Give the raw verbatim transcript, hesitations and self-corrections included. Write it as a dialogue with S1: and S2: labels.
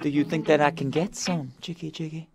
S1: Do you think that I can get some, Jiggy Jiggy?